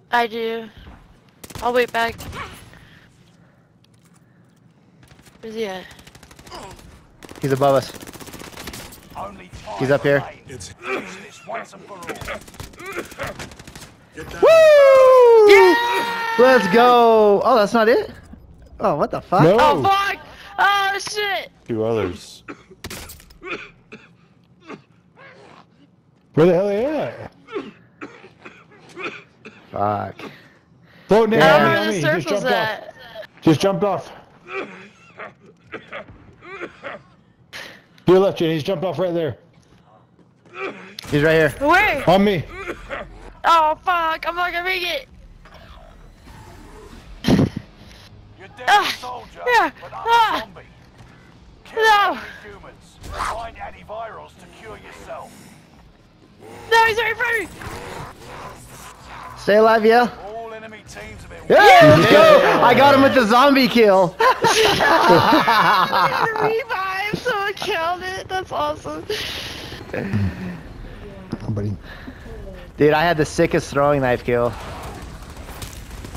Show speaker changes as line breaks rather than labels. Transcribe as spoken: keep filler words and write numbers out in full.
I do. I'll wait back. Where's he at?
He's above us. He's up here.
It's
Woo!
Yeah!
Let's go! Oh, that's not it? Oh, what the fuck?
No.
Oh fuck! Oh shit!
Two others. Where the hell are they at?
Fuck.
Floating in
Yeah.
on me,
Where
on
the
me. He just
circle's
jumped
at?
off. Just jumped off. To your left, Jenny. He's jumped off right there.
He's right here.
Where?
On me.
Oh fuck! I'm not gonna make it.
You're dead
Ah,
soldier,
yeah,
but I'm
ah.
a zombie. Kill
No.
enemy humans. Find antivirals to cure yourself.
No, he's right in front of me.
Stay alive, yeah?
All enemy teams have been
Yeah, let's go! I got him with the zombie kill.
Revive! Someone killed it. That's awesome.
Buddy.
Dude, I had the sickest throwing knife kill.